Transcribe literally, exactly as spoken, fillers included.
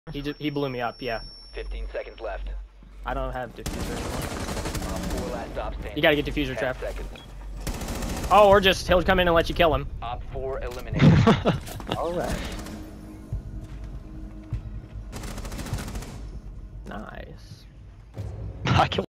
He just, he blew me up. Yeah. Fifteen seconds left. I don't have diffuser anymore. Op four last stop standing. You gotta get diffuser, Ten Trav. seconds. Oh, or just he'll come in and let you kill him. Op four eliminated. All right. Nice. I killed